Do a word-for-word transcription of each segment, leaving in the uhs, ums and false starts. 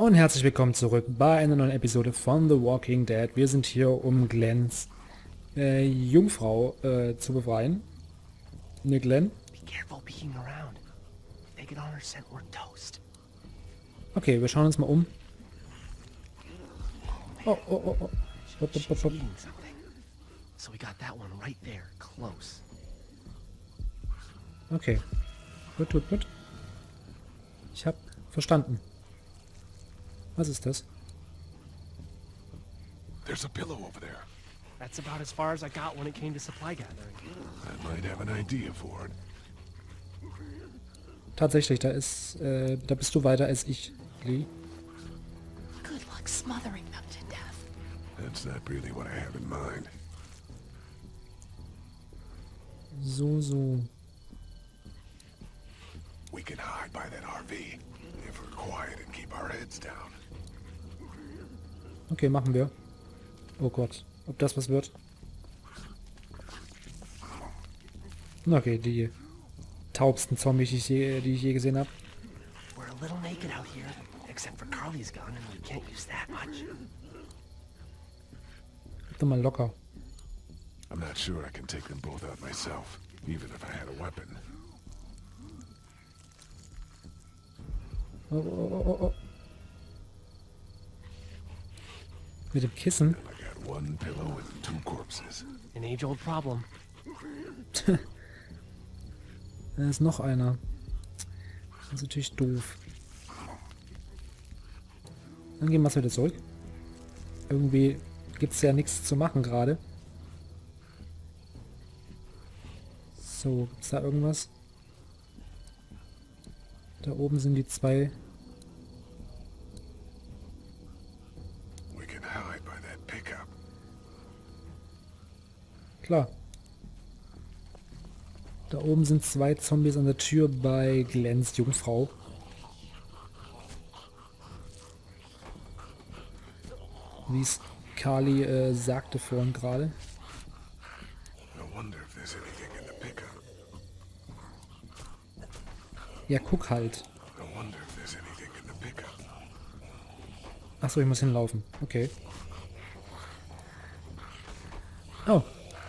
Und herzlich willkommen zurück bei einer neuen Episode von The Walking Dead. Wir sind hier, um Glens äh, Jungfrau äh, zu befreien. Ne, Glenn? Okay, wir schauen uns mal um. Oh, oh, oh, oh. Hopp, hopp, hopp, hopp. Okay. Gut, gut, gut. Ich hab verstanden. Was ist das? There's a pillow over there. That's about as far as I got when it came to supply gathering. I might have an idea for it. Tatsächlich, da ist, äh, da bist du weiter als ich, Lee. Good luck smothering them to death. That's not really what I have in mind. So, so. We can hide by that R V if we're quiet and keep our heads down. Okay, machen wir. Oh Gott, ob das was wird? Okay, die taubsten Zombies, die ich je, die ich je gesehen habe. We're a little naked out here, except for Carly's gun, and we can't use that much. Gib doch mal locker. I'm not sure I can take them both out myself, even if I had a weapon. Oh, oh, oh, oh. Mit dem Kissen? I got one pillow and two corpses. An age-old problem. Da ist noch einer. Das ist natürlich doof. Dann gehen wir wieder zurück. Irgendwie gibt es ja nichts zu machen gerade. So, gibt es da irgendwas? Da oben sind die zwei. We can hide by that pickup. Klar. Da oben sind zwei Zombies an der Tür bei Glens Jungfrau. Wie es Carly äh, sagte vorhin gerade. I wonder if there's anything in the pickup. Ja, guck halt. I wonder if there's anything in the pickup. Achso, ich muss hinlaufen. Okay. Oh.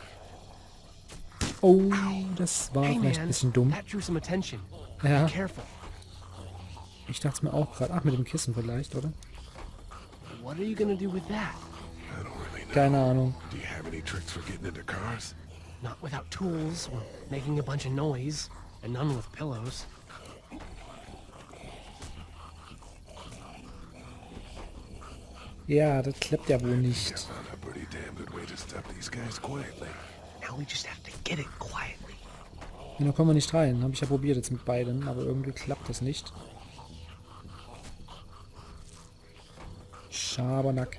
Oh, das war Hey vielleicht ein man, bisschen dumm. that drew some attention. Ja, Be careful. ich dachte es mir auch gerade. Ach, mit dem Kissen vielleicht, oder? What are you gonna do with that? I don't really know. Keine Ahnung. Do you have any tricks for getting into cars? Not without tools or making a bunch of noise, and none with pillows. Ja, das klappt ja wohl nicht. I found a pretty damn good way to stop these guys quietly. Now we just have to get it quietly. Ja, da kommen wir nicht rein. Habe ich ja probiert jetzt mit beiden, aber irgendwie klappt das nicht. Schabernack.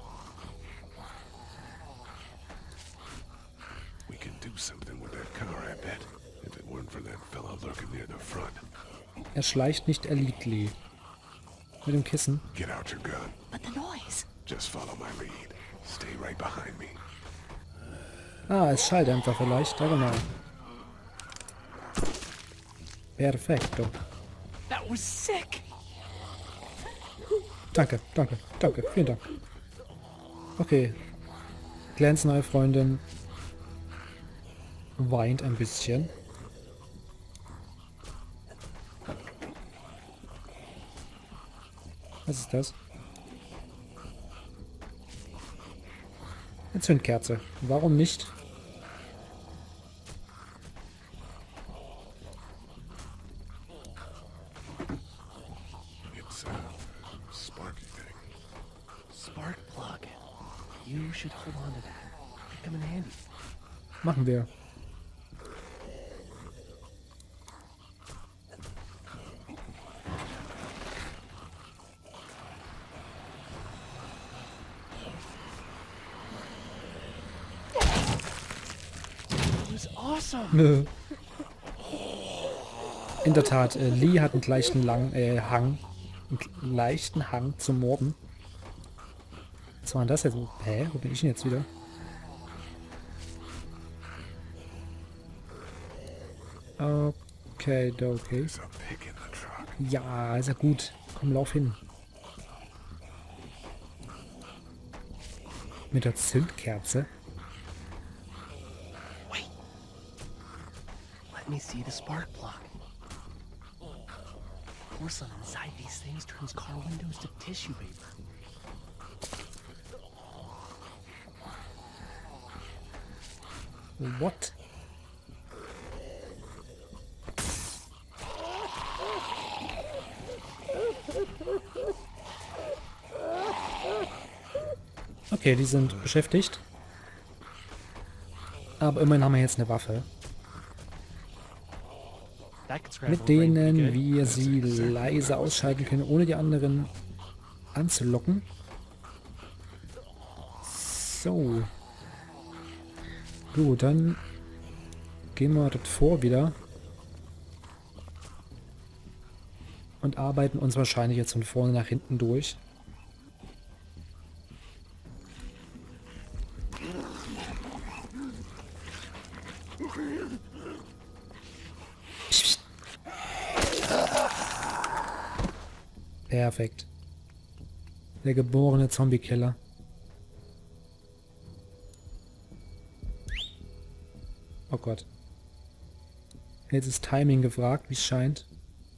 We can do something with that car, I bet. If it weren't for that fella lurking near the front. Er schleicht nicht, er liegt, Lee. Mit dem Kissen. Get out your gun. But the noise. Just follow my lead. Stay right behind me. Ah, es schallt einfach vielleicht. Ja, genau. Perfekto. That was sick! Danke, danke, danke. Vielen Dank. Okay. Glens neue Freundin weint ein bisschen. Was ist das? Eine Zündkerze. Warum nicht? It's a sparky thing. Spark plug. You should hold on to that. Could come in handy. Machen wir. It was awesome! Nö. In der Tat, äh, Lee hat einen leichten lang, äh, Hang. Einen leichten Hang zum Morden. Was war denn das jetzt? Hä? Wo bin ich denn jetzt wieder? Okay, okay. There's a pig in the truck. Ja, ist ja gut. Komm, lauf hin. Mit der Zündkerze. Wait. Let me see the spark plug. Porcelain inside these things turns car windows to tissue paper. What? Okay, die sind beschäftigt. Aber immerhin haben wir jetzt eine Waffe, mit denen wir sie leise ausschalten können, ohne die anderen anzulocken. So. Gut, dann gehen wir dort vor wieder. Und arbeiten uns wahrscheinlich jetzt von vorne nach hinten durch. Perfekt. Der geborene Zombie-Killer. Oh Gott. Jetzt ist Timing gefragt, wie es scheint.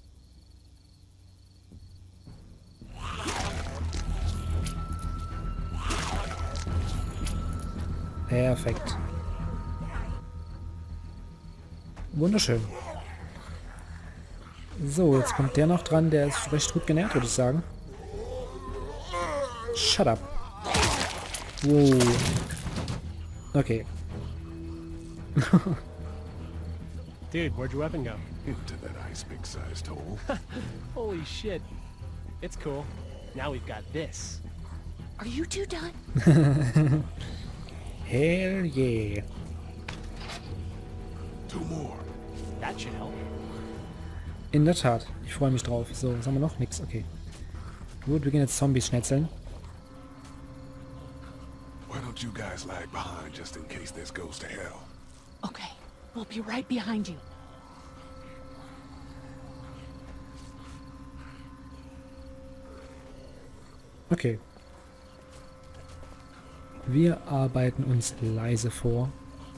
Perfekt. Wunderschön. So, jetzt kommt der noch dran, der ist recht gut genährt, würde ich sagen. Shut up. Wow. Okay. Dude, where'd your weapon go? Into that ice big-sized hole. Holy shit. It's cool. Now we've got this. Are you two done? Hell yeah. Two more. That should help. In der Tat. Ich freue mich drauf. So, was haben wir noch? Nix. Okay. Gut, wir gehen jetzt Zombies schnetzeln. Why don't you guys lag behind just in case this goes to hell? Okay, we'll be right behind you. Okay. Wir arbeiten uns leise vor.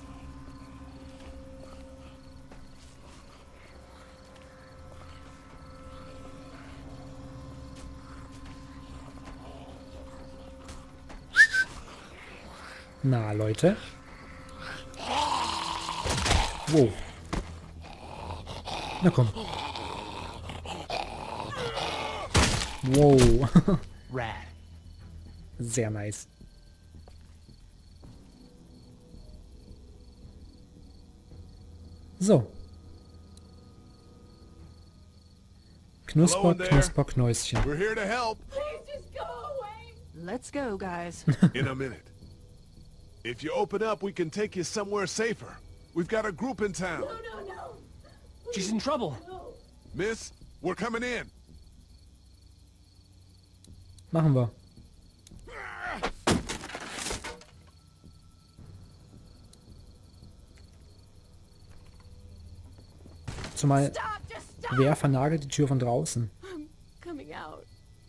Na, Leute. Wow. Na komm. Wow. Rad. Sehr nice. So. Knusper, Hello in there. Knusper, Knäuschen. We're here to help. Please just go away. Let's go, guys. In a minute. If you open up, we can take you somewhere safer. We've got a group in town. No, no, no. She's in trouble. No. Miss, we're coming in. Machen wir. Zumal, Stop, just stop. wer vernagelt die Tür von draußen? I'm coming out.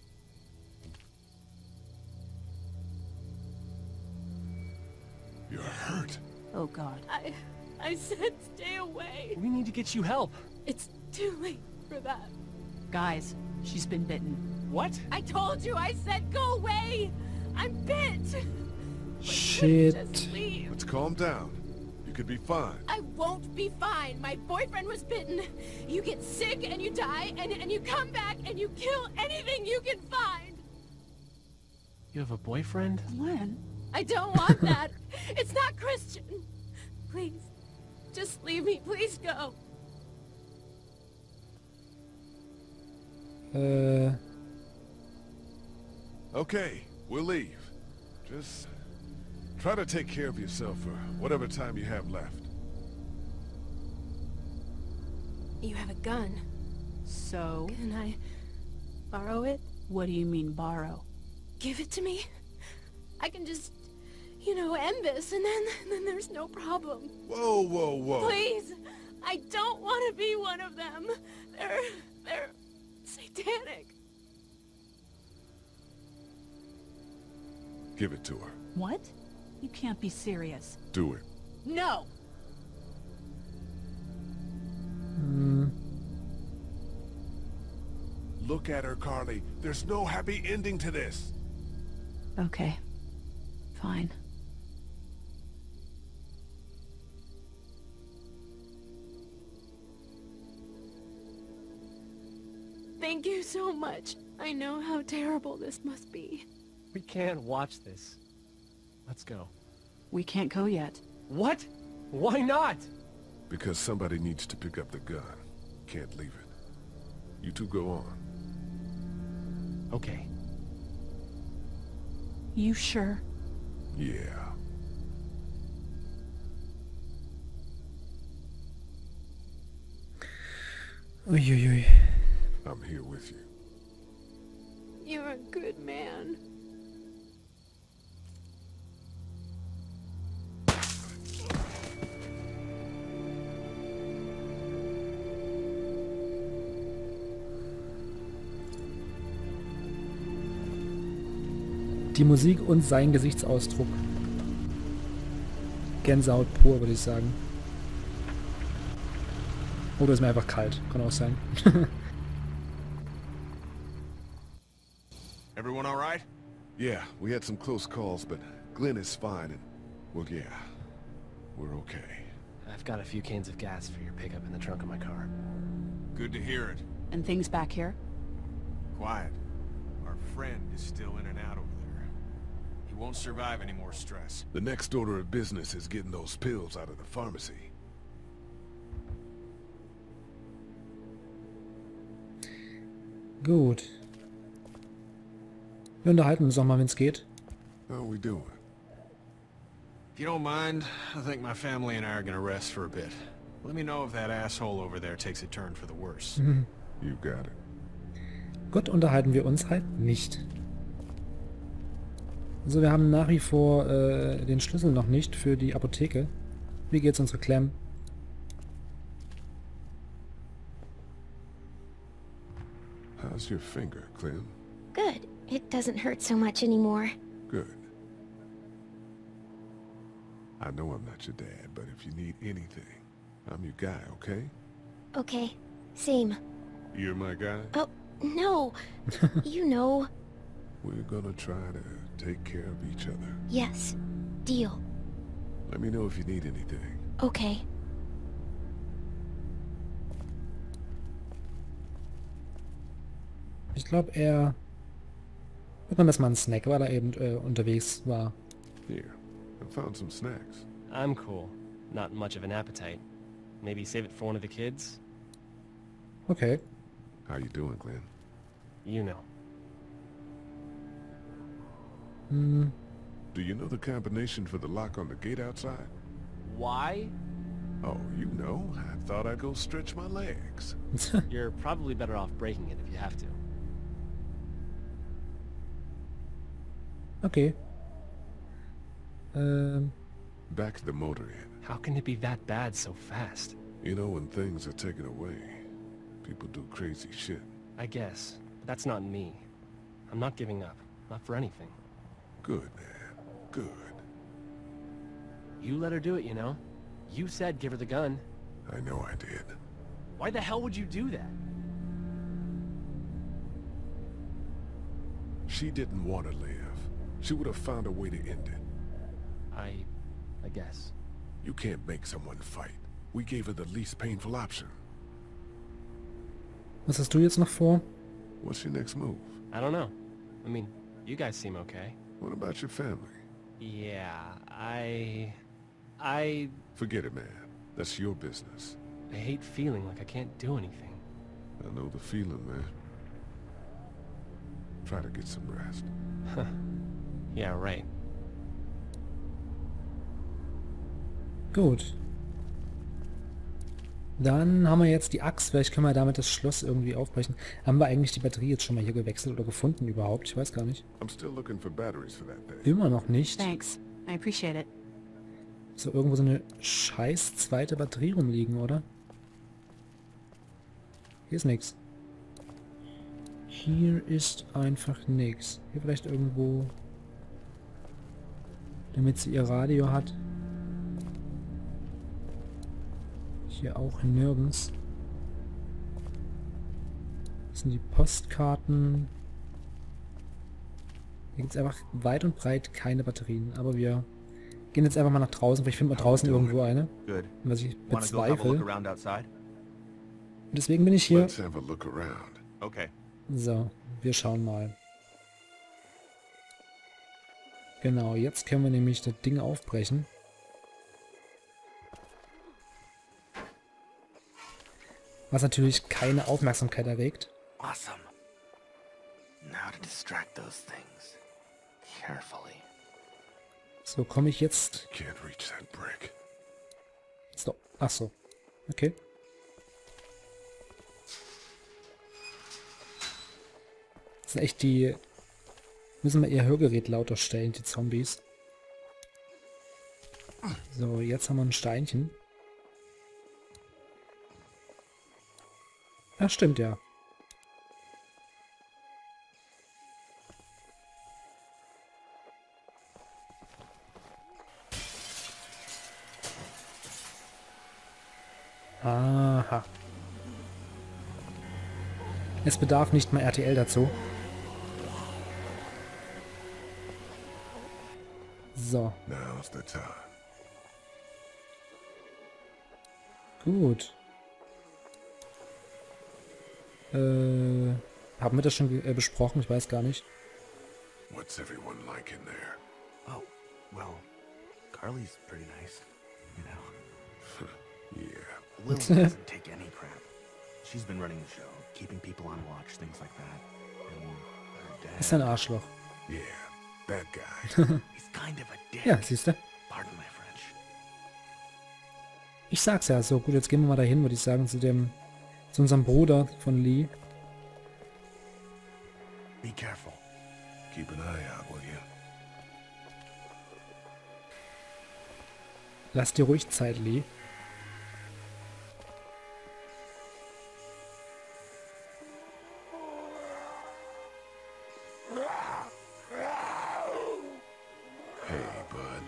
You're hurt. Oh, God. I, I said stay away. We need to get you help. It's too late for that. Guys, she's been bitten. What? I told you, I said go away. I'm bit. Shit. Just leave. Let's calm down. You could be fine. I won't be fine. My boyfriend was bitten. You get sick and you die, and, and you come back and you kill anything you can find. You have a boyfriend? When? I don't want that. It's not Christian. Please, just leave me. Please go. Äh, Okay, we'll leave. Just try to take care of yourself for whatever time you have left. You have a gun. So, Can I borrow it? what do you mean borrow? Give it to me. I can just, you know, end this, and then, then there's no problem. Whoa, whoa, whoa. Please, I don't want to be one of them. They're, they're satanic. Give it to her. What? You can't be serious. Do it. No! Hm. Look at her, Carly. There's no happy ending to this. Okay. Fine. Thank you so much. I know how terrible this must be. We can't watch this. Let's go. We can't go yet. What? Why not? Because somebody needs to pick up the gun. Can't leave it. You two go on. Okay. You sure? Yeah. Uiuiui. I'm here with you. You're a good man. Die Musik und sein Gesichtsausdruck. Gänsehaut pur, würde ich sagen. Oder ist mir einfach kalt. Kann auch sein. Everyone all right? Yeah, we had some close calls, but Glenn is fine and, well, yeah, we're okay. I've got a few cans of gas for your pickup in the trunk of my car. Good to hear it. And things back here? Quiet. Our friend is still in and out over there. He won't survive any more stress. The next order of business is getting those pills out of the pharmacy. Gut. Wir unterhalten uns noch mal, wenn es geht. How are we doing? If you don't mind, I think my family and I are gonna rest for a bit. Let me know if that asshole over there takes a turn for the worse. You got it. Gut, unterhalten wir uns halt nicht. Also wir haben nach wie vor äh, den Schlüssel noch nicht für die Apotheke. Wie geht's unsere Clem? How's your finger, Clem? Good. It doesn't hurt so much anymore. Good. I know I'm not your dad, but if you need anything, I'm your guy, okay? Okay. Same. You're my guy? Oh, no. You know. We're gonna try to take care of each other. Yes. Deal. Let me know if you need anything. Okay. Ich glaube, er... Wird man das mal ein Snack, weil er eben äh, unterwegs war. Here, I found some snacks. I'm cool. Not much of an appetite. Maybe save it for one of the kids? Okay. How you doing, Glenn? You know. Hm. Do you know the combination for the lock on the gate outside? Why? Oh, you know. I thought I'd go stretch my legs. You're probably better off breaking it if you have to. Okay. Ähm... Back to the motor inn. How can it be that bad so fast? You know, when things are taken away, people do crazy shit. I guess. But that's not me. I'm not giving up. Not for anything. Good, man. Good. You let her do it, you know? You said give her the gun. I know I did. Why the hell would you do that? She didn't want to live. She would have found a way to end it. I... I guess. You can't make someone fight. We gave her the least painful option. Was hast du jetzt noch vor? What's your next move? I don't know. I mean, you guys seem okay. What about your family? Yeah, I... I... Forget it, man. That's your business. I hate feeling like I can't do anything. I know the feeling, man. Try to get some rest. Yeah, right. Gut. Dann haben wir jetzt die Axt. Vielleicht können wir damit das Schloss irgendwie aufbrechen. Haben wir eigentlich die Batterie jetzt schon mal hier gewechselt oder gefunden überhaupt? Ich weiß gar nicht. I'm still looking for batteries for that thing. Immer noch nicht. Thanks. I appreciate it. So irgendwo so eine scheiß zweite Batterie rumliegen, oder? Hier ist nichts. Hier ist einfach nichts. Hier vielleicht irgendwo... damit sie ihr Radio hat. Hier auch nirgends. Das sind die Postkarten. Hier gibt es einfach weit und breit keine Batterien. Aber wir gehen jetzt einfach mal nach draußen. Vielleicht finden wir draußen irgendwo eine. Good. Was ich Wanna go have a look bezweifle. around outside? Und deswegen bin ich hier. Let's have a look around. Okay. So, wir schauen mal. Genau, jetzt können wir nämlich das Ding aufbrechen. Was natürlich keine Aufmerksamkeit erregt. Awesome. Now to distract those things. Carefully. So, komme ich jetzt... Can't reach that brick. So, ach so. Okay. Das sind echt die... Müssen wir ihr Hörgerät lauter stellen, die Zombies. So, jetzt haben wir ein Steinchen. Ja, stimmt, ja. Aha. Es bedarf nicht mal R T L dazu. So, Now's the time. gut. Äh, haben wir das schon äh, besprochen? Ich weiß gar nicht. What's everyone like in there? Oh, well, Carly's pretty nice, you know. Yeah. Lily doesn't take any crap. She's been running the show, keeping people on watch, things like that. And her Ist ein dad, Arschloch. Yeah. That guy. he's kind of a dick. Ja, siehst du? Pardon my French. Ich sag's ja so. Gut, jetzt gehen wir mal dahin, würde ich sagen, zu dem... zu unserem Bruder von Lee. Be careful. Keep an eye out, will you? Lass dir ruhig Zeit, Lee. Hey, bud.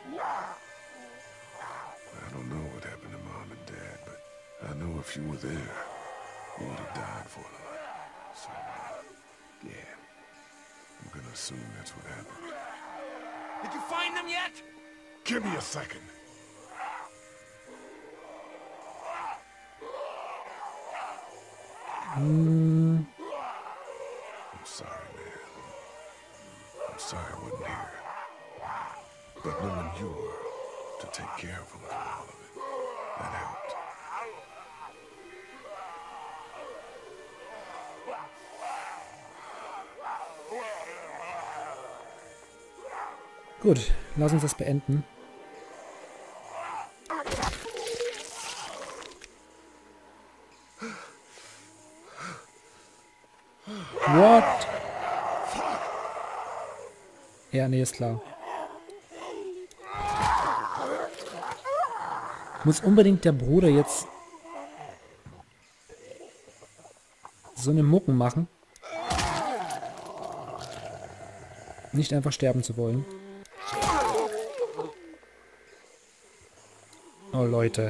I don't know what happened to Mom and Dad, but I know if you were there, you would have died for them. So, uh, yeah. I'm gonna assume that's what happened. Did you find them yet? Give me a second. Hm, I'm sorry, man. I'm sorry I wasn't here. But knowing you were to take care of them through all of it, that helped. gut, lass uns das beenden. What? Ja, nee, ist klar. Muss unbedingt der Bruder jetzt so eine Mucken machen? Nicht einfach sterben zu wollen. Oh, Leute.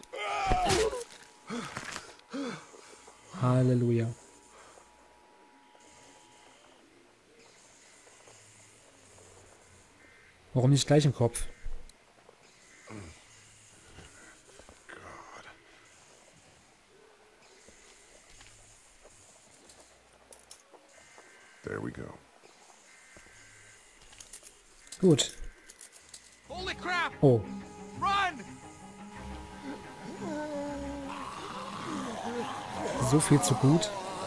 Halleluja. Warum nicht gleich im Kopf? God. There we go. Gut. Holy crap! Oh. Run! So viel zu gut.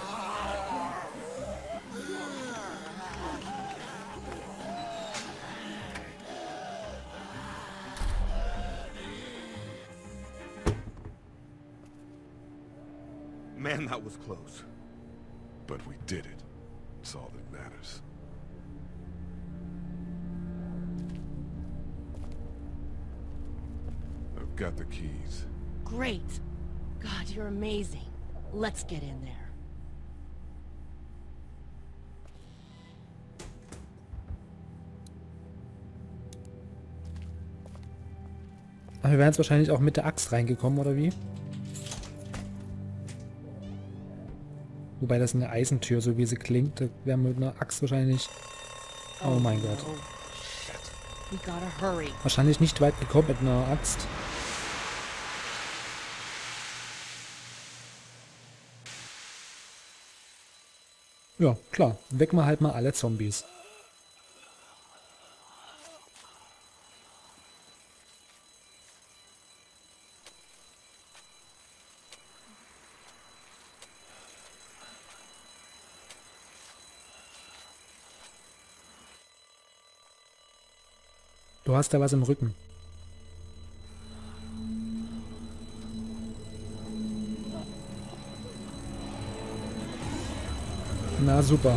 Man, that was close. But we did it. It's all that matters. I've got the keys. Great. God, you're amazing. Let's get in there. Aber wir wären jetzt wahrscheinlich auch mit der Axt reingekommen, oder wie? Wobei das eine Eisentür, so wie sie klingt, da wären wir mit einer Axt wahrscheinlich... Oh mein Gott. We gotta hurry. Wahrscheinlich nicht weit gekommen mit einer Axt. Ja, klar. Wecken wir halt mal alle Zombies. Du hast da was im Rücken. Na super.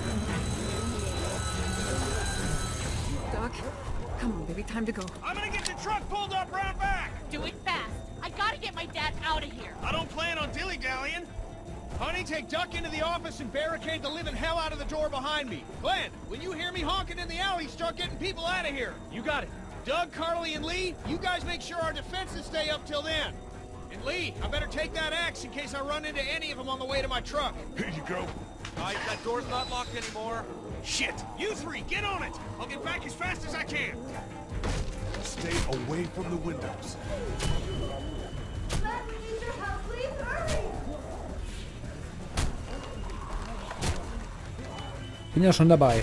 Doc, come on, baby, time to go. I'm gonna get the truck pulled up round back! Do it fast. I gotta get my dad out of here. I don't plan on dilly-dallying. Honey, take Duck into the office and barricade the living hell out of the door behind me. Glenn, when you hear me honking in the alley, start getting people out of here. You got it. Doug, Carly, and Lee, you guys make sure our defenses stay up till then. And Lee, I better take that axe in case I run into any of them on the way to my truck. Here you go. Uh, that door's not locked anymore. Shit! You three, get on it! I'll get back as fast as I can. Stay away from the windows. Let me need your help, please hurry! Bin ja schon dabei.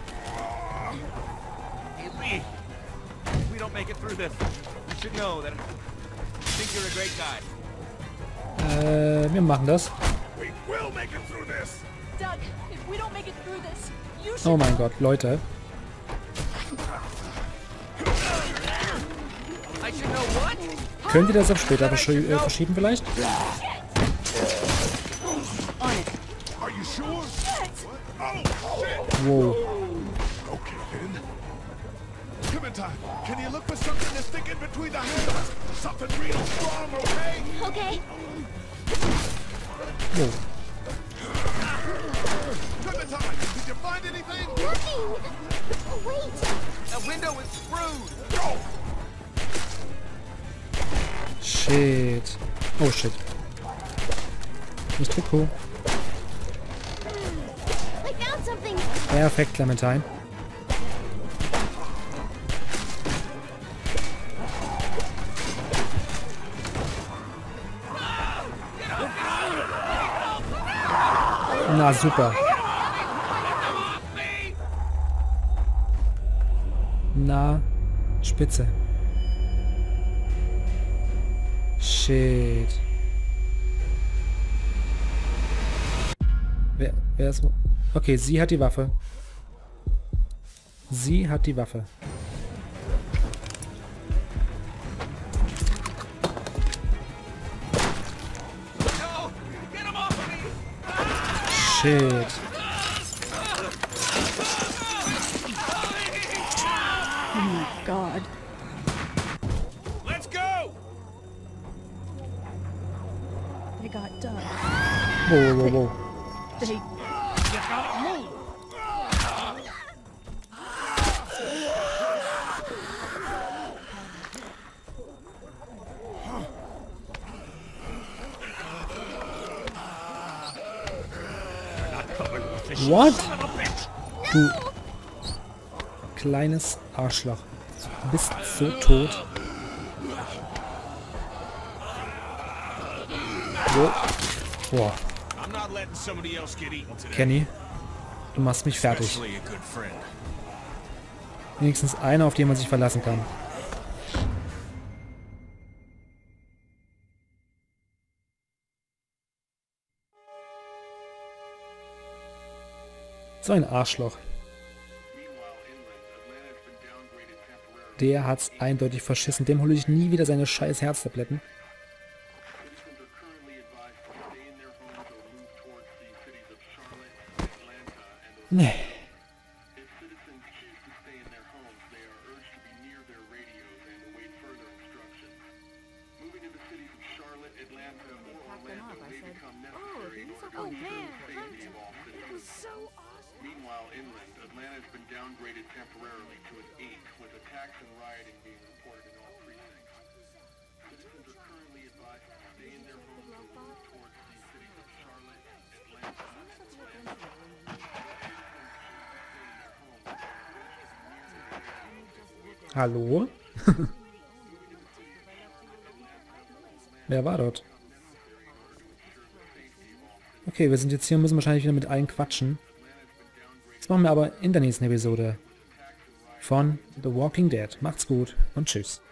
Hey, Lee, if we don't make it through this, you should know that I think you're a great guy. Äh, wir machen das. We will make it through this. Doug, if we don't make it through this, you should... Oh mein Gott, Leute. I should know what? Könnt ihr das auf später verschi äh, verschieben vielleicht? Are you sure? Oh, shit. Wow. Okay, then. Clementine, can you look for something to stick in between the handles? Something real strong, okay? Okay. Wow. Clementine, did you find anything? Nothing. Oh, wait. That window is screwed. Go! Shit. Oh shit. Nicht Trikot. I found something. Perfekt, Clementine. Na super. Na, spitze. Shit. Wer, wer ist... Okay, sie hat die Waffe. Sie hat die Waffe. Shit. Oh my God. Let's go! They got Doug. Whoa, whoa, whoa. They... You gotta move! What? Du kleines Arschloch. Du bist so tot. Wo? Boah. I'm not letting somebody else get eaten today. Kenny, du machst mich fertig. Especially a good friend. Wenigstens einer, auf den man sich verlassen kann. So ein Arschloch. Der hat's eindeutig verschissen. Dem hole ich nie wieder seine scheiß Herztabletten. Nee. Oh man, Hunt, it was so awesome. Meanwhile, inland, Atlanta has been downgraded temporarily to an eight, with attacks and rioting being reported in all precincts. Hallo? Wer war dort? Okay, wir sind jetzt hier und müssen wahrscheinlich wieder mit allen quatschen. Das machen wir aber in der nächsten Episode von The Walking Dead. Macht's gut und tschüss.